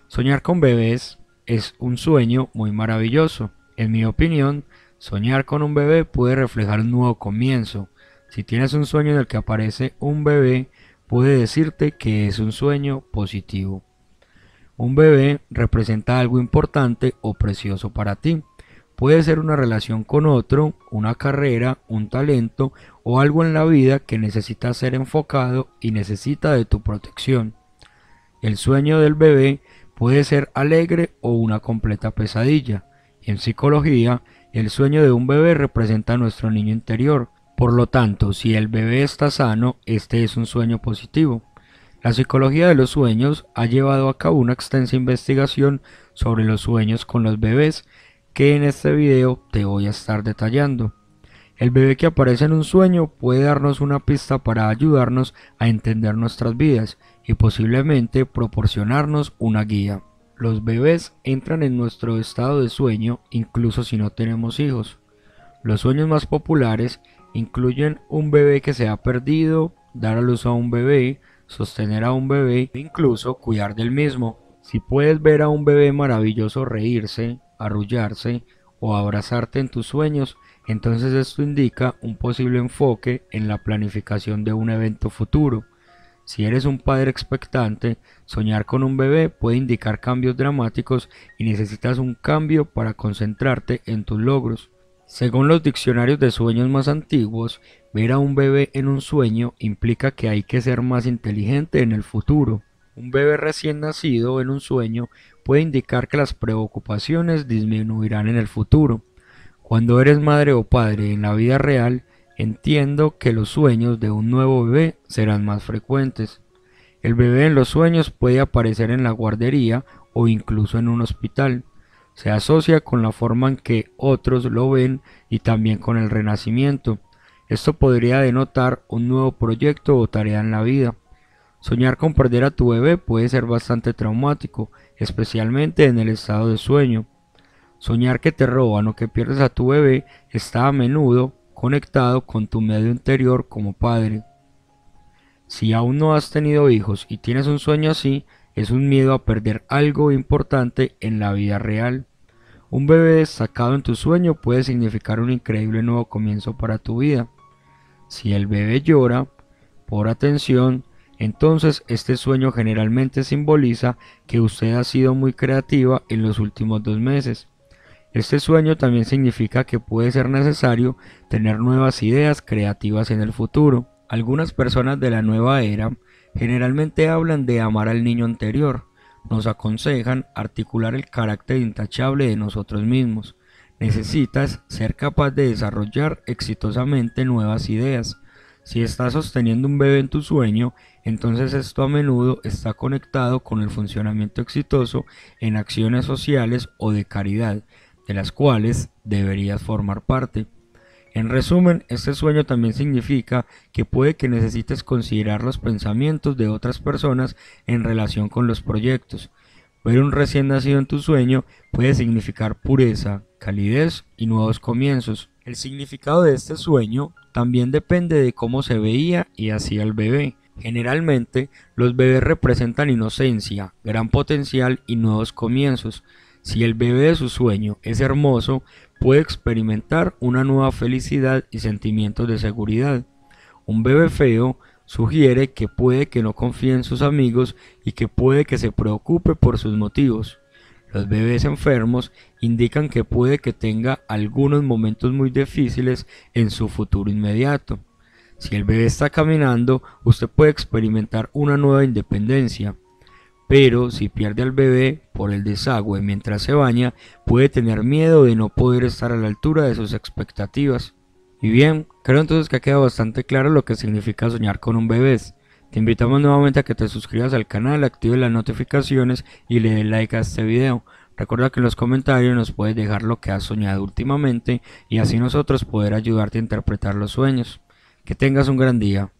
Soñar con bebés es un sueño muy maravilloso. En mi opinión, soñar con un bebé puede reflejar un nuevo comienzo. Si tienes un sueño en el que aparece un bebé, puede decirte que es un sueño positivo. Un bebé representa algo importante o precioso para ti. Puede ser una relación con otro, una carrera, un talento o algo en la vida que necesita ser enfocado y necesita de tu protección. El sueño del bebé puede ser alegre o una completa pesadilla. En psicología, el sueño de un bebé representa a nuestro niño interior. Por lo tanto, si el bebé está sano, este es un sueño positivo. La psicología de los sueños ha llevado a cabo una extensa investigación sobre los sueños con los bebés que en este video te voy a estar detallando. El bebé que aparece en un sueño puede darnos una pista para ayudarnos a entender nuestras vidas y posiblemente proporcionarnos una guía. Los bebés entran en nuestro estado de sueño incluso si no tenemos hijos. Los sueños más populares incluyen un bebé que se ha perdido, dar a luz a un bebé, sostener a un bebé e incluso cuidar del mismo. Si puedes ver a un bebé maravilloso reírse, arrullarse o abrazarte en tus sueños, entonces esto indica un posible enfoque en la planificación de un evento futuro. Si eres un padre expectante, soñar con un bebé puede indicar cambios dramáticos y necesitas un cambio para concentrarte en tus logros. Según los diccionarios de sueños más antiguos, ver a un bebé en un sueño implica que hay que ser más inteligente en el futuro. Un bebé recién nacido en un sueño puede indicar que las preocupaciones disminuirán en el futuro. Cuando eres madre o padre en la vida real, entiendo que los sueños de un nuevo bebé serán más frecuentes. El bebé en los sueños puede aparecer en la guardería o incluso en un hospital. Se asocia con la forma en que otros lo ven y también con el renacimiento. Esto podría denotar un nuevo proyecto o tarea en la vida. Soñar con perder a tu bebé puede ser bastante traumático, especialmente en el estado de sueño. Soñar que te roban o que pierdes a tu bebé está a menudo conectado con tu medio interior como padre. Si aún no has tenido hijos y tienes un sueño así, es un miedo a perder algo importante en la vida real. Un bebé destacado en tu sueño puede significar un increíble nuevo comienzo para tu vida. Si el bebé llora por atención, entonces este sueño generalmente simboliza que usted ha sido muy creativa en los últimos 2 meses. Este sueño también significa que puede ser necesario tener nuevas ideas creativas en el futuro. Algunas personas de la nueva era generalmente hablan de amar al niño anterior. Nos aconsejan articular el carácter intachable de nosotros mismos. Necesitas ser capaz de desarrollar exitosamente nuevas ideas. Si estás sosteniendo un bebé en tu sueño, entonces esto a menudo está conectado con el funcionamiento exitoso en acciones sociales o de caridad, de las cuales deberías formar parte. En resumen, este sueño también significa que puede que necesites considerar los pensamientos de otras personas en relación con los proyectos. Ver un recién nacido en tu sueño puede significar pureza, calidez y nuevos comienzos. El significado de este sueño también depende de cómo se veía y hacía el bebé. Generalmente, los bebés representan inocencia, gran potencial y nuevos comienzos. Si el bebé de su sueño es hermoso, puede experimentar una nueva felicidad y sentimientos de seguridad. Un bebé feo sugiere que puede que no confíe en sus amigos y que puede que se preocupe por sus motivos. Los bebés enfermos indican que puede que tenga algunos momentos muy difíciles en su futuro inmediato. Si el bebé está caminando, usted puede experimentar una nueva independencia. Pero si pierde al bebé por el desagüe mientras se baña, puede tener miedo de no poder estar a la altura de sus expectativas. Y bien, creo entonces que ha quedado bastante claro lo que significa soñar con un bebé. Te invitamos nuevamente a que te suscribas al canal, actives las notificaciones y le des like a este video. Recuerda que en los comentarios nos puedes dejar lo que has soñado últimamente y así nosotros poder ayudarte a interpretar los sueños. Que tengas un gran día.